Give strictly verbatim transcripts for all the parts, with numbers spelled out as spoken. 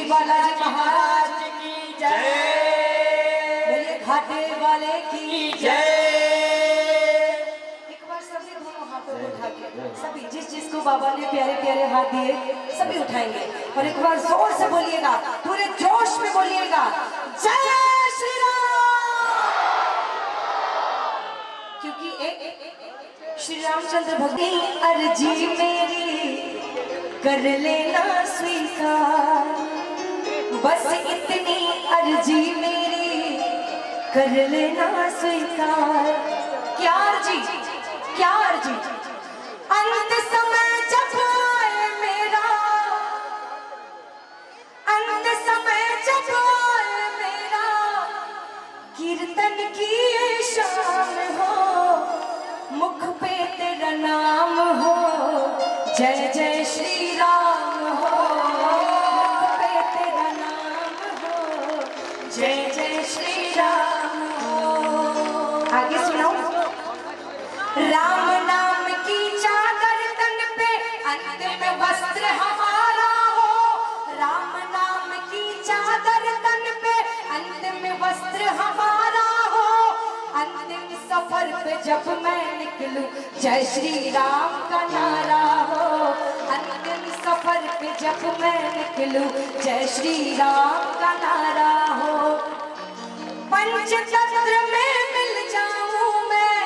श्री बालाजी महाराज की जय, बोलिए घाटे वाले की जय। एक बार सभी दोनों हाथों को उठा के सभी जिस जिसको बाबा ने प्यारे प्यारे हाथ दिए सभी उठाएंगे और एक बार जोर से बोलिएगा, पूरे जोश में बोलिएगा जय श्री राम। क्योंकि एक श्री रामचंद्र भक्ति अर्जी मेरी कर लेना स्वीकार, बस इतनी अर्जी मेरी कर लेना स्वीकार। क्या अर्जी, क्या अर्जी? अंत समय जब आए मेरा, अंत समय जब आए मेरा, कीर्तन की शान हो, मुख पे तेरा नाम हो, जय जय श्री राम हो, मुख पे तेरा नाम हो, जय जय श्री राम हो। आगे सुनाओ। राम नाम की चादर तन पे, अंत में वस्त्र हमारा हो। राम नाम की चादर तन पे, अंत में वस्त्र हमारा हो। अंतिम सफर पे जब मैं निकलूं, जय श्री राम का नारा हो। अंतिम सफर पे जब मैं निकलूं, जय श्री राम का नारा हो। पंचतंत्र में मिल जाऊं मैं,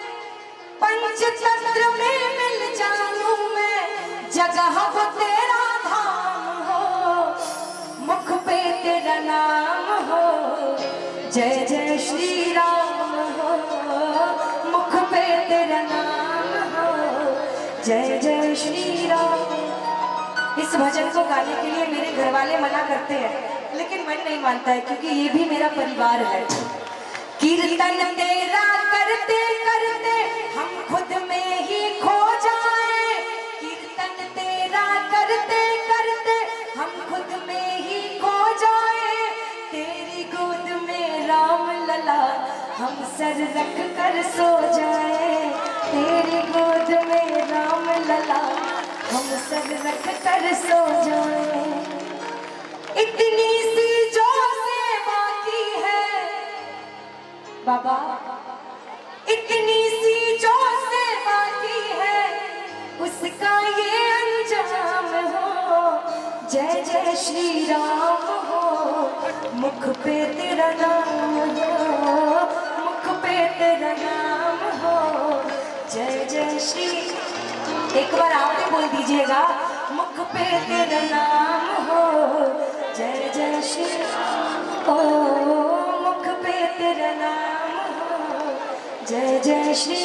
पंचतंत्र में मिल जाऊं मैं, जगह वो तेरा धाम हो, मुख पे तेरा नाम हो, जय जय श्री राम हो, मुख पे तेरा नाम हो, जय जय श्री राम। इस भजन को गाने के लिए मेरे घर वाले मना करते हैं, लेकिन मन नहीं मानता है क्योंकि ये भी मेरा परिवार है। कीर्तन तेरा करते करते हम खुद में ही खो जाए, कीर्तन तेरा करते करते हम खुद में ही खो जाए। तेरी गोद में राम लला हम सर रख कर सो जाए, तेरी गोद में राम लला हम सर रख कर सो जाए। इतनी सी जो सेवा की है बाबा, इतनी सी जो सेवा की है, उसका ये अंजाम हो, जय जय श्री राम हो, मुख पे तेरा नाम हो, मुख पे तेरा नाम हो, जय जय श्री। एक बार आप भी बोल दीजिएगा, मुख पे तेरा नाम हो, जय जय श्री। ओ मुख पे तेरा नाम हो, जय जय श्री।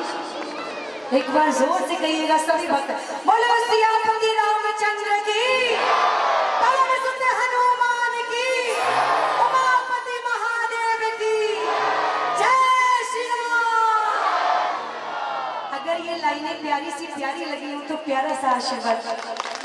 एक बार जोर से कहिएगा सभी भक्त, बोलो सियापति रामचंद्र की, पवन सुत हनुमान की, उमापति महादेव की, जय श्री राम। अगर ये लाइनें प्यारी सी प्यारी लगी हो तो प्यारा सा आशीर्वाद